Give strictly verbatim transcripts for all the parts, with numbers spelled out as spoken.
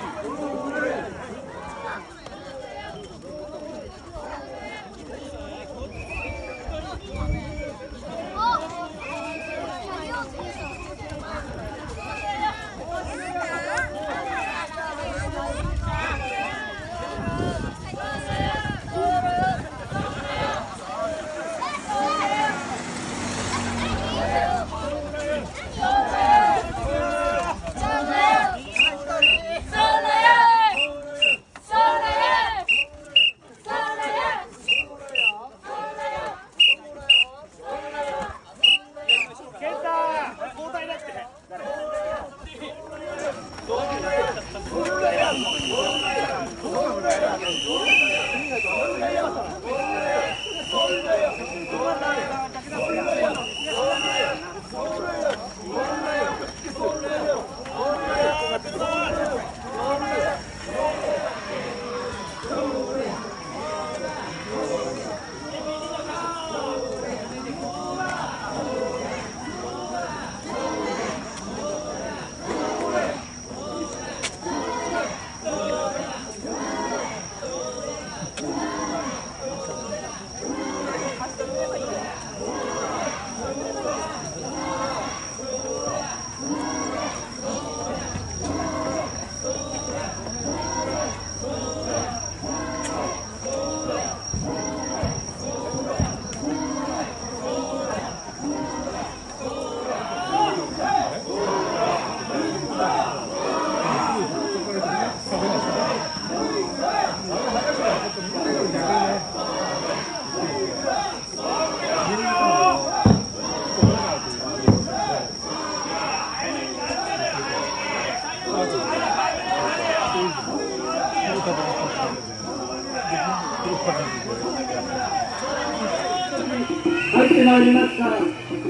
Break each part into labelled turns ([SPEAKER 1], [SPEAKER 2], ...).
[SPEAKER 1] 入ってまいりました。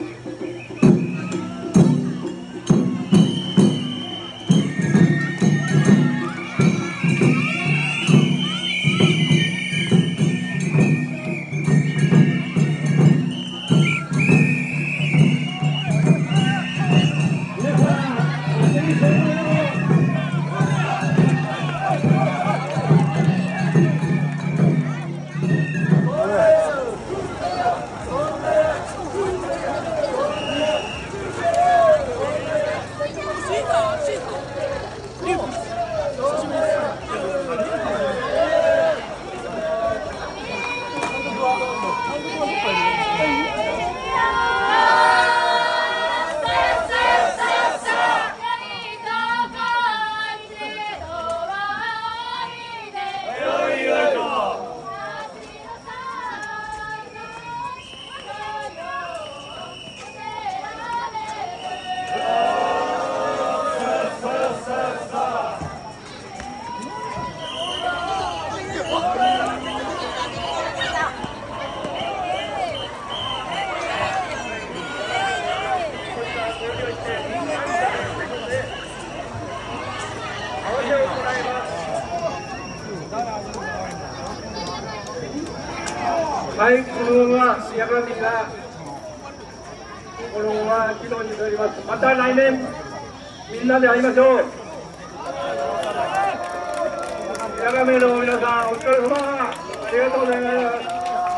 [SPEAKER 1] はい、このまま仕上がってきたこのまま議論になります。また来年みんなで会いましょう。八神の皆さんお疲れ様、ありがとうございます。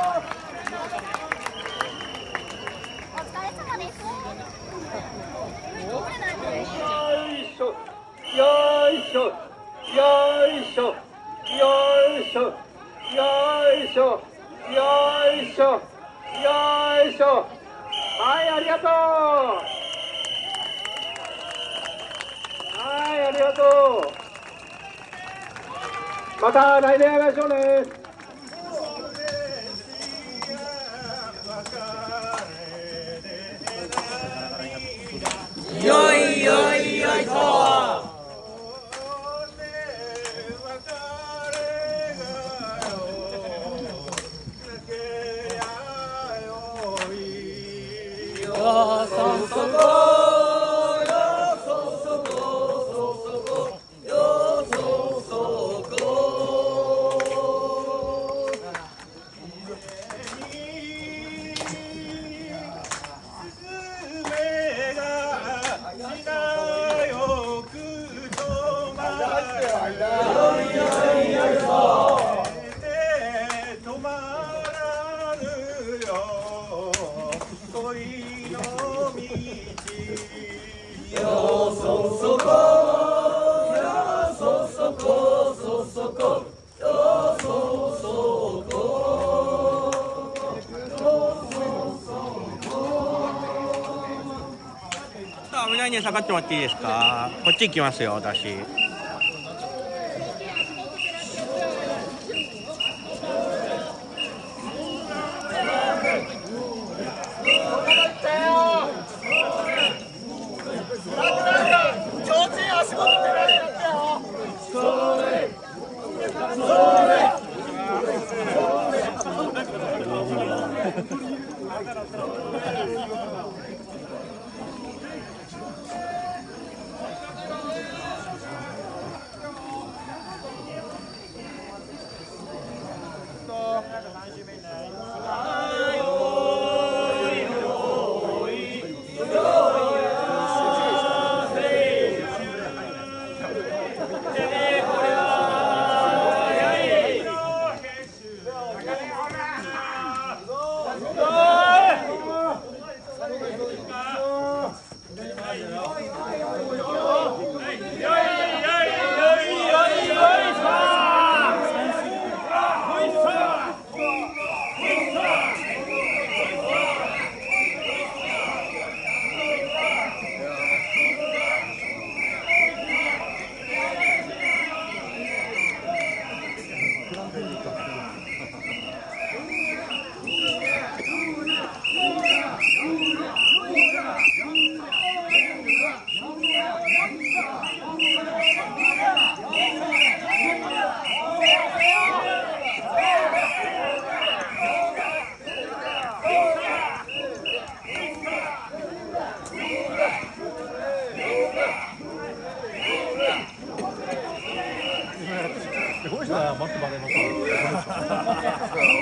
[SPEAKER 1] よいしょ、よいしょ、よいしょ、よいしょ、よいしょ、よいしょ。はい、ありがとう。はい、ありがとう。また来年会いましょうね。
[SPEAKER 2] よいよいよいと。よそそこよそそこそそこよそそこ
[SPEAKER 3] 危ないね、下がってもらっていいですか。こっち行きますよ、私。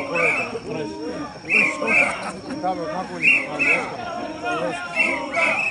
[SPEAKER 4] 多分過去にもあるんですから。